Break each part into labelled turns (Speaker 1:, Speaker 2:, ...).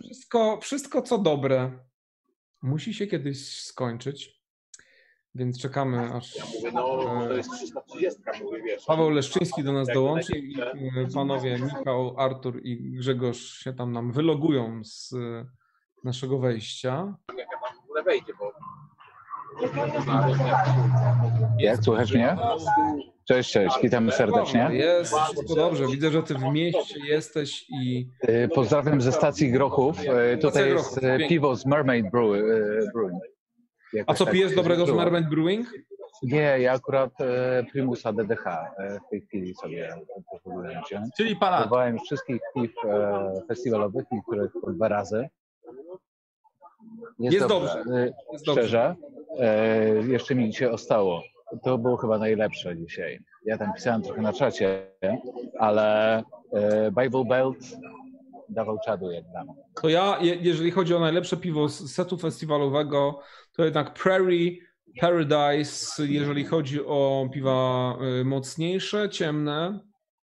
Speaker 1: Wszystko co dobre musi się kiedyś skończyć, więc czekamy aż
Speaker 2: to jest 330, mówię, wiesz.
Speaker 1: Paweł Leszczyński do nas dołączy i panowie Michał, Artur i Grzegorz się tam nam wylogują z naszego wejścia.
Speaker 2: Jak ja tam w ogóle wejdzie, bo...
Speaker 3: Jak słychać mnie? Cześć, witamy serdecznie.
Speaker 1: Jest wszystko dobrze, widzę, że ty w mieście jesteś i...
Speaker 3: Pozdrawiam ze stacji Grochów. Tutaj jest piwo z Mermaid Brewing.
Speaker 1: A co pijesz dobrego z Mermaid Brewing?
Speaker 3: Nie, ja akurat Primusa DDH w tej chwili sobie próbuję wziąć.
Speaker 4: Czyli Palat.
Speaker 3: Próbowałem wszystkich piw festiwalowych, niektórych po 2 razy.
Speaker 1: Jest dobrze.
Speaker 3: Szczerze, jeszcze mi się ostało. To było chyba najlepsze dzisiaj. Ja tam pisałem trochę na czacie, ale Bible Belt dawał czadu jak dla mnie.
Speaker 1: To ja, jeżeli chodzi o najlepsze piwo z setu festiwalowego, to jednak Prairie Paradise, jeżeli chodzi o piwa mocniejsze, ciemne,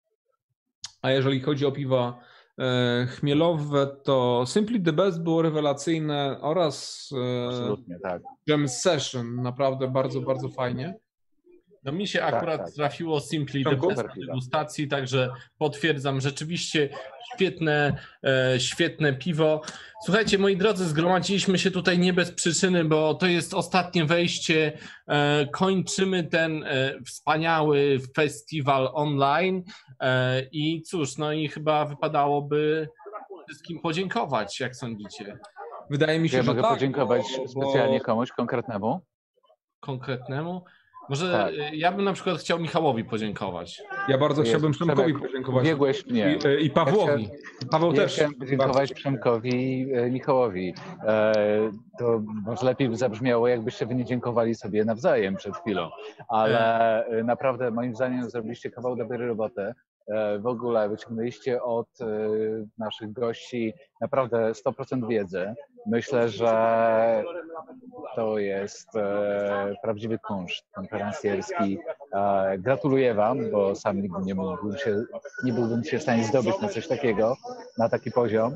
Speaker 1: a jeżeli chodzi o piwa chmielowe, to Simply the Best było rewelacyjne oraz
Speaker 3: Absolutnie, tak.
Speaker 1: Jam Session, naprawdę bardzo, bardzo fajnie.
Speaker 4: No mi się akurat trafiło Simply the Best degustacji, także potwierdzam, rzeczywiście świetne piwo. Słuchajcie, moi drodzy, zgromadziliśmy się tutaj nie bez przyczyny, bo to jest ostatnie wejście. Kończymy ten wspaniały festiwal online i cóż, no i chyba wypadałoby wszystkim podziękować, jak sądzicie?
Speaker 1: Wydaje mi się,
Speaker 3: ja
Speaker 1: że
Speaker 3: mogę podziękować specjalnie komuś konkretnemu.
Speaker 4: Konkretnemu? Może ja bym na przykład chciał Michałowi podziękować.
Speaker 1: Ja bardzo chciałbym Przemkowi podziękować.
Speaker 3: Biegłeś mnie.
Speaker 1: I Pawłowi. Paweł też.
Speaker 3: Chciałem podziękować Przemkowi i Michałowi. To może lepiej by zabrzmiało, jakbyście wy nie dziękowali sobie nawzajem przed chwilą. Ale naprawdę moim zdaniem zrobiliście kawał dobrej roboty. W ogóle wyciągnęliście od naszych gości naprawdę 100% wiedzy. Myślę, że to jest prawdziwy kunszt konferencjerski. Gratuluję wam, bo sam nigdy nie byłbym się w stanie zdobyć na coś takiego, na taki poziom.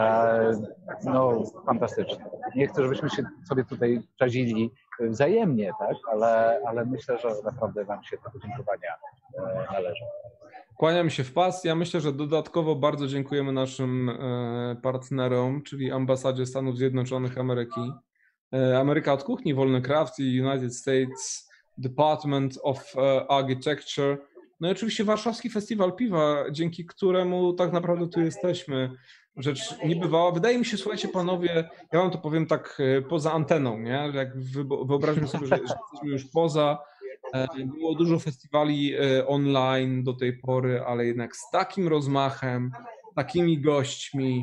Speaker 3: No, fantastycznie. Nie chcę, żebyśmy się sobie tutaj czadzili wzajemnie, tak? Ale myślę, że naprawdę wam się te podziękowania należą.
Speaker 1: Kłaniam się w pas. Ja myślę, że dodatkowo bardzo dziękujemy naszym partnerom, czyli Ambasadzie Stanów Zjednoczonych Ameryki, Ameryka od Kuchni, Wolny Craft i United States Department of Architecture. No i oczywiście Warszawski Festiwal Piwa, dzięki któremu tak naprawdę tu jesteśmy. Rzecz niebywała. Wydaje mi się, słuchajcie panowie, ja wam to powiem tak poza anteną, nie? Jak wyobraźmy sobie, że jesteśmy już poza. Było dużo festiwali online do tej pory, ale jednak z takim rozmachem, takimi gośćmi,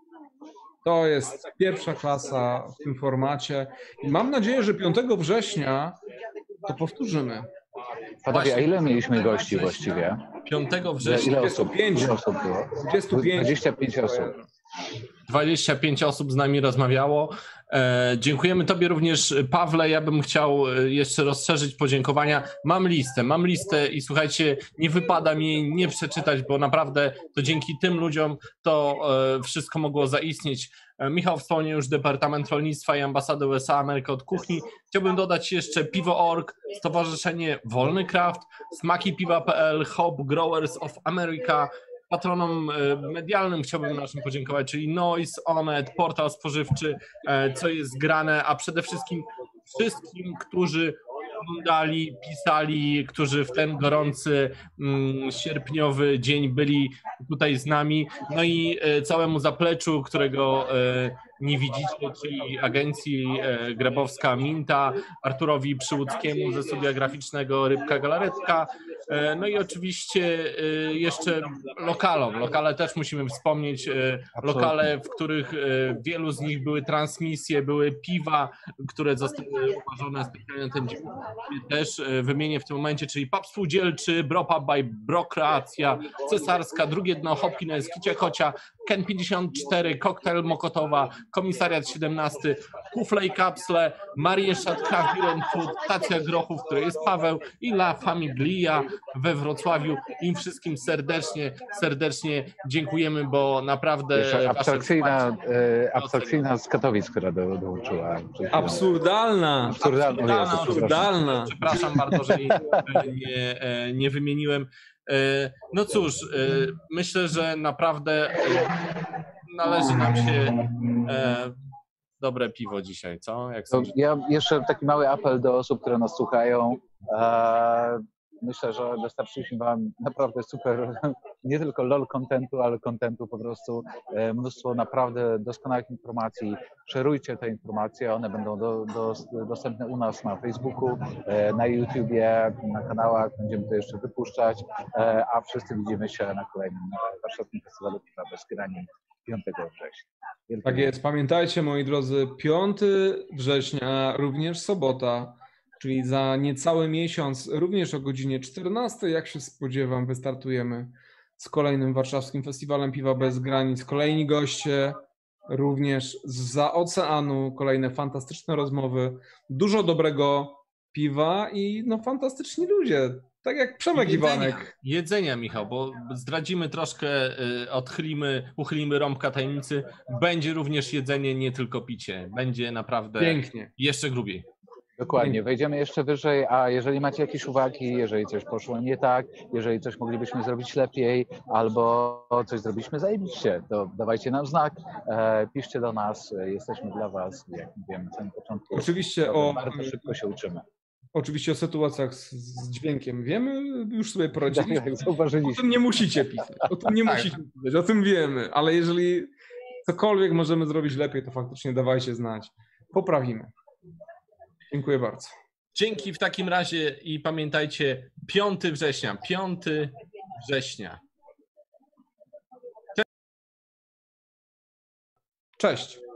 Speaker 1: to jest pierwsza klasa w tym formacie. I mam nadzieję, że 5 września to powtórzymy.
Speaker 3: Panowie, a ile mieliśmy gości właściwie?
Speaker 4: 5 września.
Speaker 3: Ile osób było? 25 osób.
Speaker 4: 25 osób z nami rozmawiało. Dziękujemy tobie również, Pawle. Ja bym chciał jeszcze rozszerzyć podziękowania. Mam listę i słuchajcie, nie wypada mi jej nie przeczytać, bo naprawdę to dzięki tym ludziom to wszystko mogło zaistnieć. Michał wspomniał już Departament Rolnictwa i Ambasadę USA Ameryka od Kuchni. Chciałbym dodać jeszcze Piwo.org, Stowarzyszenie Wolny Craft, SmakiPiwa.pl, Hop Growers of America. Patronom medialnym chciałbym naszym podziękować, czyli Noise, Onet, Portal Spożywczy, Co jest grane, a przede wszystkim wszystkim, którzy oglądali, pisali, którzy w ten gorący sierpniowy dzień byli tutaj z nami, no i całemu zapleczu, którego nie widzicie, czyli agencji Grabowska Minta, Arturowi Przyłódzkiemu ze studia graficznego Rybka Galaretka, no i oczywiście jeszcze lokalom. Lokale też musimy wspomnieć, lokale, w których wielu z nich były transmisje, były piwa, które zostały uważane specjalnie na ten dzień. Też wymienię w tym momencie, czyli Pub Spółdzielczy, Bropub by Brokreacja, Cesarska, Drugie Dno, Hopkins, Kicia Kocia, Ken 54, Koktajl Mokotowa, Komisariat 17, Kufle i Kapsle, Marieszat Craft Food, Stacja Grochów, który jest Paweł i La Famiglia we Wrocławiu. Im wszystkim serdecznie dziękujemy, bo naprawdę
Speaker 3: Jeszcze abstrakcyjna,
Speaker 4: wsparcie-
Speaker 3: abstrakcyjna z Katowic, która dołączyła.
Speaker 1: Absurdalna. Absurdalna.
Speaker 4: Przepraszam bardzo, że jej nie wymieniłem. No cóż, myślę, że naprawdę należy nam się dobre piwo dzisiaj, co? Jak
Speaker 3: To
Speaker 4: sądzisz?
Speaker 3: ja jeszcze taki mały apel do osób, które nas słuchają. Myślę, że dostarczyliśmy Wam naprawdę super, nie tylko LOL kontentu, ale kontentu po prostu, mnóstwo naprawdę doskonałych informacji. Szerujcie te informacje, one będą dostępne u nas na Facebooku, na YouTubie, na kanałach, będziemy to jeszcze wypuszczać, a wszyscy widzimy się na kolejnym Warszawskim Festiwalu Piwa Bez Granic 5 września.
Speaker 1: Tak jest. Pamiętajcie, moi drodzy, 5 września, również sobota, czyli za niecały miesiąc, również o godzinie 14, jak się spodziewam, wystartujemy z kolejnym Warszawskim Festiwalem Piwa Bez Granic. Kolejni goście, również zza oceanu, kolejne fantastyczne rozmowy, dużo dobrego piwa i no fantastyczni ludzie, tak jak Przemek Iwanek.
Speaker 4: Jedzenia, Michał, bo zdradzimy troszkę, uchylimy rąbka tajemnicy. Będzie również jedzenie, nie tylko picie. Będzie naprawdę
Speaker 1: Pięknie.
Speaker 4: jeszcze grubiej.
Speaker 3: Dokładnie, wejdziemy jeszcze wyżej, a jeżeli macie jakieś uwagi, jeżeli coś poszło nie tak, jeżeli coś moglibyśmy zrobić lepiej, albo coś zrobiliśmy zajebiście, to dawajcie nam znak, piszcie do nas, jesteśmy dla Was, jak mówiłem na samym początku.
Speaker 1: Oczywiście
Speaker 3: Bardzo szybko się uczymy.
Speaker 1: Oczywiście o sytuacjach z dźwiękiem wiemy, już sobie poradziliśmy.
Speaker 3: Jak
Speaker 1: O
Speaker 3: zauważyliście.
Speaker 1: tym nie musicie pisać, o tym nie musicie pisać, o tym wiemy, ale jeżeli cokolwiek możemy zrobić lepiej, to faktycznie dawajcie znać. Poprawimy. Dziękuję bardzo.
Speaker 4: Dzięki w takim razie i pamiętajcie, 5 września, 5 września.
Speaker 1: Cześć.